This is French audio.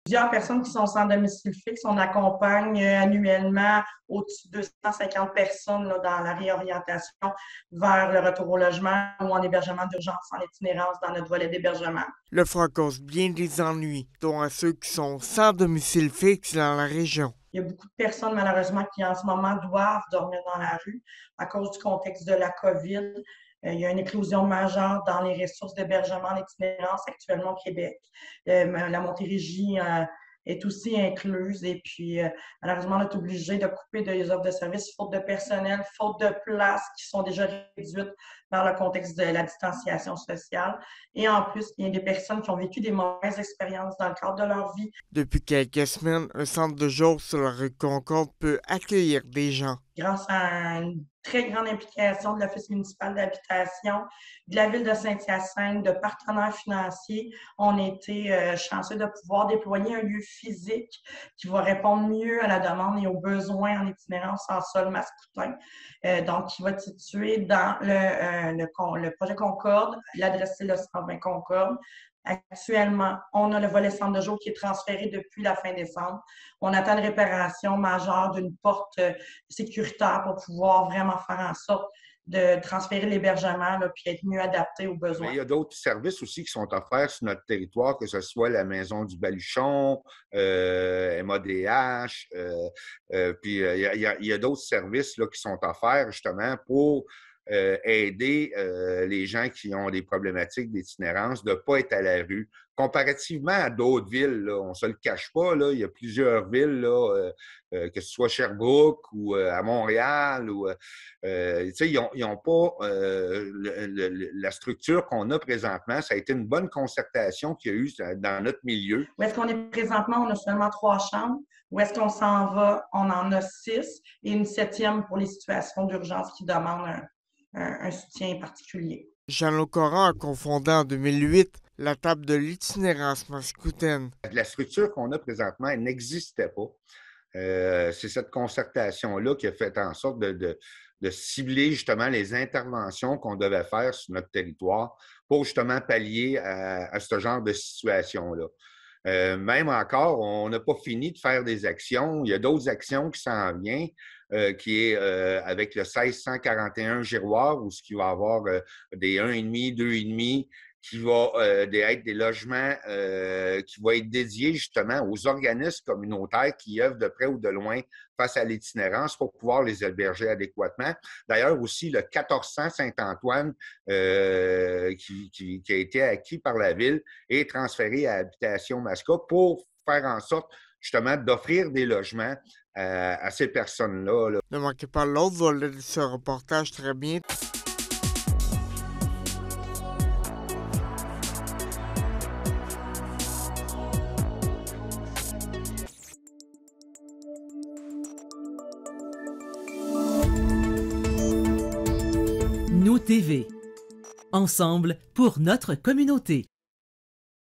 Plusieurs personnes qui sont sans domicile fixe. On accompagne annuellement au-dessus de 250 personnes là, dans la réorientation vers le retour au logement ou en hébergement d'urgence en itinérance dans notre volet d'hébergement. L'offre cause bien des ennuis, dont à ceux qui sont sans domicile fixe dans la région. Il y a beaucoup de personnes, malheureusement, qui en ce moment doivent dormir dans la rue à cause du contexte de la COVID. Il y a une éclosion majeure dans les ressources d'hébergement en itinérance actuellement au Québec. La Montérégie est aussi incluse et puis malheureusement, on est obligé de couper des offres de services faute de personnel, faute de places qui sont déjà réduites par le contexte de la distanciation sociale. Et en plus, il y a des personnes qui ont vécu des mauvaises expériences dans le cadre de leur vie. Depuis quelques semaines, un centre de jour sur la rue Concorde peut accueillir des gens. Grâce à une très grande implication de l'Office municipal d'habitation, de la Ville de Saint-Hyacinthe, de partenaires financiers, on a été chanceux de pouvoir déployer un lieu physique qui va répondre mieux à la demande et aux besoins en itinérance en sol mascoutin. Donc, qui va être situé dans le projet Concorde. L'adresse, c'est le 120 Concorde. Actuellement, on a le volet centre de jour qui est transféré depuis la fin décembre. On attend une réparation majeure d'une porte sécuritaire pour pouvoir vraiment faire en sorte de transférer l'hébergement puis être mieux adapté aux besoins. Mais il y a d'autres services aussi qui sont offerts sur notre territoire, que ce soit la Maison du Baluchon, MADH, puis il y a d'autres services là, qui sont offerts justement pour aider les gens qui ont des problématiques d'itinérance de ne pas être à la rue. Comparativement à d'autres villes, là, on ne se le cache pas, là, il y a plusieurs villes, là, que ce soit Sherbrooke ou à Montréal, ou, ils n'ont pas la structure qu'on a présentement. Ça a été une bonne concertation qu'il y a eu dans notre milieu. Où est-ce qu'on est présentement? On a seulement 3 chambres. Où est-ce qu'on s'en va? On en a 6 et une 7e pour les situations d'urgence qui demandent un soutien particulier. Jean-Luc Coran a confondé en 2008 la table de l'itinérance mascoutaine. La structure qu'on a présentement, elle n'existait pas. C'est cette concertation-là qui a fait en sorte de cibler justement les interventions qu'on devait faire sur notre territoire pour justement pallier à ce genre de situation-là. Même encore, on n'a pas fini de faire des actions. Il y a d'autres actions qui s'en viennent, qui est avec le 1641 Giroir, où il va y avoir des 1,5, 2,5, qui va être des logements qui vont être dédiés justement aux organismes communautaires qui œuvrent de près ou de loin face à l'itinérance pour pouvoir les héberger adéquatement. D'ailleurs, aussi, le 1400 Saint-Antoine qui a été acquis par la Ville est transféré à Habitation Masca pour faire en sorte justement d'offrir des logements à ces personnes-là. Là. Ne manquez pas l'autre volet de ce reportage très bien. Nous TV. Ensemble pour notre communauté.